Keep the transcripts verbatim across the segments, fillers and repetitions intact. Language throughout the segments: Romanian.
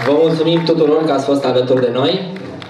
Vă mulțumim tuturor că ați fost alături de noi.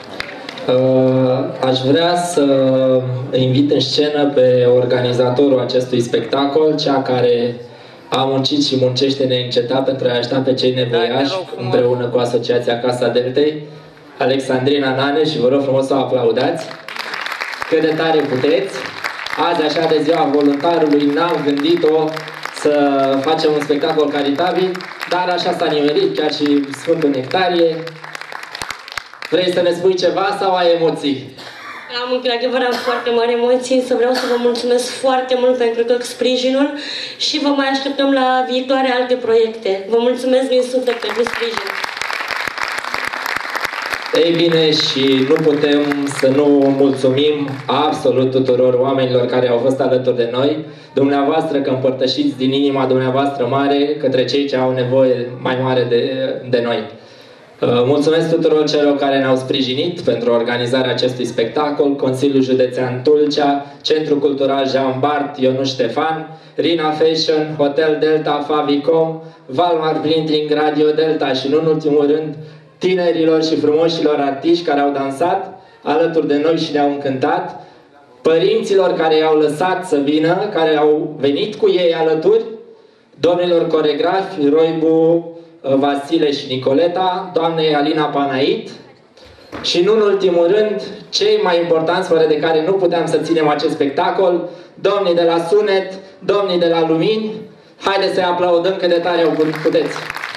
Aș vrea să invit în scenă pe organizatorul acestui spectacol, cea care a muncit și muncește neîncetat pentru a ajuta pe cei nevoiași împreună cu Asociația Casa Deltei, Alexandrina Nane, și vă rog frumos să o aplaudați. Cât de tare puteți! Azi, așa de ziua voluntarului, n-am gândit-o să facem un spectacol caritabil, dar așa s-a nimerit, chiar și Sfântul Nectarie. Vrei să ne spui ceva sau ai emoții? Am într-adevăr foarte mari emoții, să vreau să vă mulțumesc foarte mult pentru tot sprijinul și vă mai așteptăm la viitoare alte proiecte. Vă mulțumesc din suflet pentru sprijin. Ei bine, și nu putem să nu mulțumim absolut tuturor oamenilor care au fost alături de noi, dumneavoastră că împărtășiți din inima dumneavoastră mare către cei ce au nevoie mai mare de, de noi. Mulțumesc tuturor celor care ne-au sprijinit pentru organizarea acestui spectacol: Consiliul Județean Tulcea, Centrul Cultural Jean Bart, Ionuș Ștefan, Rina Fashion, Hotel Delta, Favicom, Valmar Printing, Radio Delta și, nu în ultimul rând, tinerilor și frumoșilor artiști care au dansat alături de noi și ne-au încântat, părinților care i-au lăsat să vină, care au venit cu ei alături, domnilor coregrafi, Roibu, Vasile și Nicoleta, doamnei Alina Panait și, nu în ultimul rând, cei mai importanți, fără de care nu puteam să ținem acest spectacol, domnii de la sunet, domnii de la lumini. Haideți să-i aplaudăm cât de tare au puteți!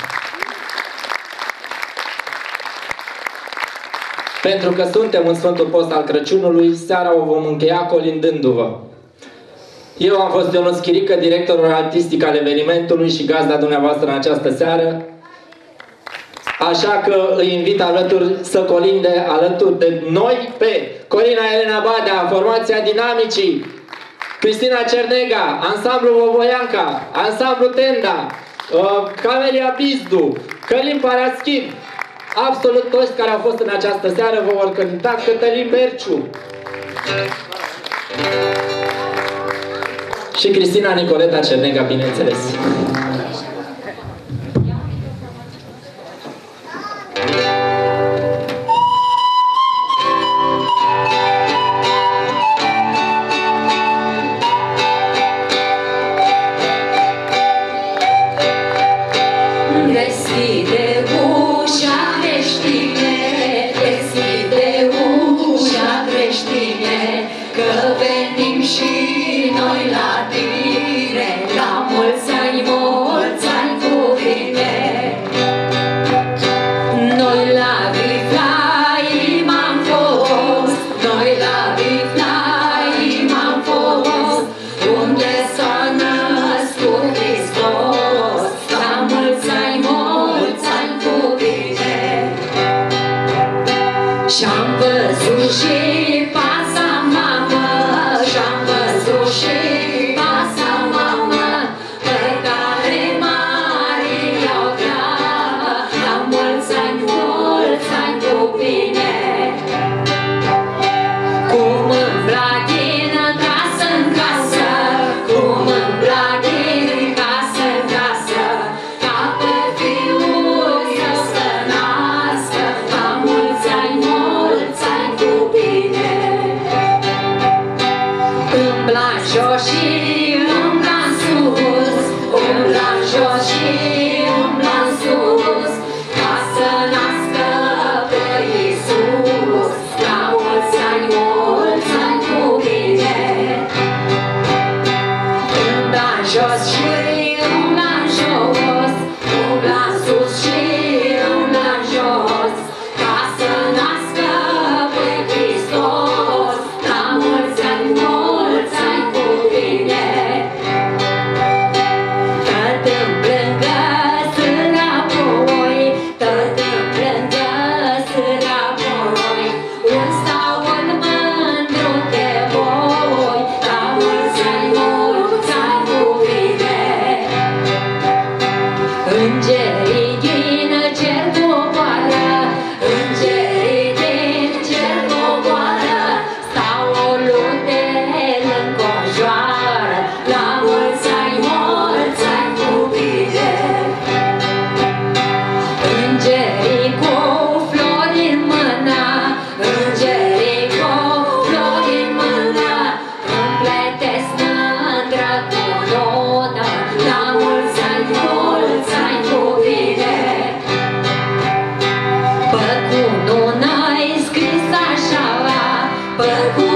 Pentru că suntem în Sfântul Post al Crăciunului, seara o vom încheia colindându-vă. Eu am fost Ionuț Chirică, directorul artistic al evenimentului și gazda dumneavoastră în această seară. Așa că îi invit alături să colinde alături de noi pe Corina Elena Badea, formația Dinamicii, Cristina Cernega, Ansamblu Vovoianca, Ansamblu Tenda, uh, Camelia Bizdu, Călim Paraschin, absolut toți care au fost în această seară vă vor cânta, Cătălin Berciu și Cristina Nicoleta Cernega, bineînțeles. Și-am văzut și pasa mamă, și-am văzut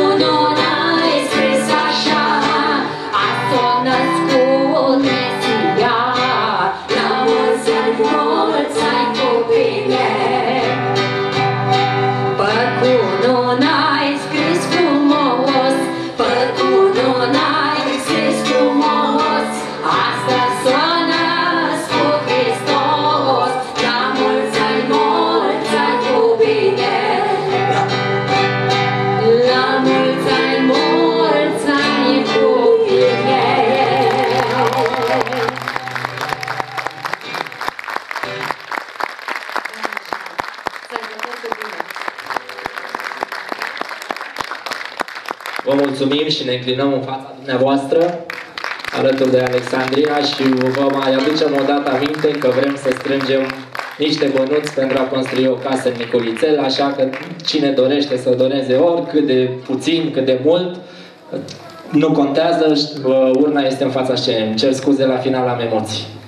cununa e scris așa, a s-o născut Mesia, la mulți ani mulți ai cu bine. Pe cununa e scris frumos, pe cununa e scris frumos, astăzi s-o născut Hristos, la mulți ani mulți ai cu bine. La mulți ani, mulți ani cu bine. Vă mulțumim și ne înclinăm în fața dumneavoastră, alături de Alexandrina, și vă mai aducem o dată aminte că vrem să strângem niște bănuți pentru a construi o casă în Niculițel, așa că cine dorește să doneze oricât de puțin, cât de mult, nu contează, urna este în fața scenei. Îmi cer scuze, la final am emoții.